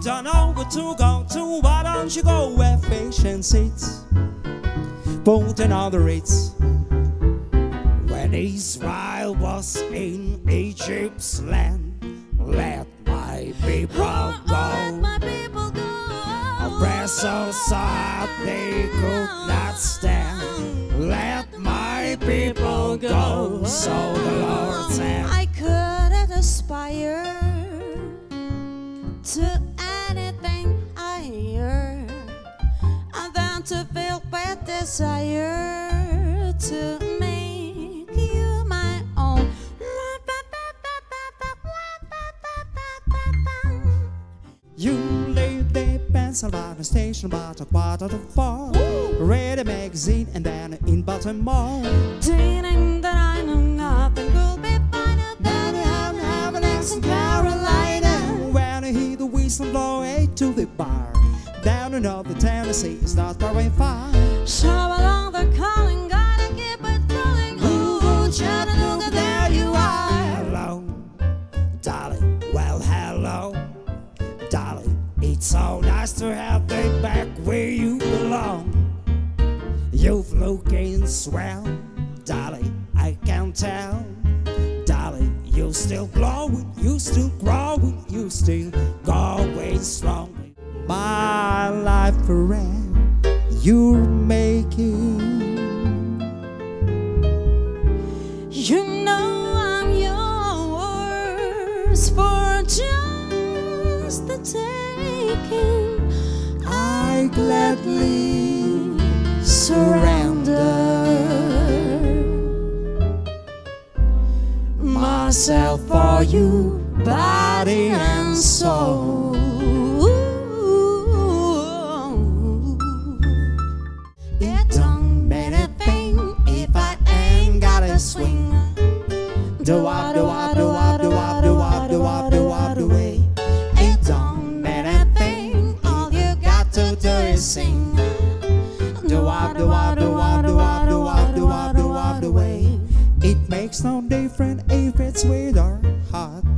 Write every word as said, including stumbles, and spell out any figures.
don't know where to go to. Why don't you go where fish and seeds, putting on the Ritz? When Israel was in Egypt's land, let my people Oh, go. let my people go. Oppressed so sad they could not stand. Let my people go. So the Lord said, I couldn't aspire to anything higher than to feel with desire to make you my own. you leave the Pennsylvania station about a quarter to four. Read a magazine and then in Baltimore. Dreaming that I know nothing could be finer than I'm having eggs in Carolina. When I hear the whistle blow eight to the bar, down in North Tennessee, it's not very far. show along the calling, gotta keep it rolling. Ooh, Chattanooga, there you are. Hello, darling. Well, hello, darling. It's so nice to have you back where you belong. You've looking swell, darling. I can tell, darling. You still glowing, you still growing, you still going strong. My life forever, you're making. You know I'm yours for just the taking. I gladly surrender myself for you, body and soul. It don't mean a thing if I ain't got a swing. Do I, do I, do I, do I, do I, do I, do I, do I. It don't mean a thing. All you got to do is sing. Do I, do I, do I, do I, do I, do I, do I, do I. It makes no difference if it's sweet or hot.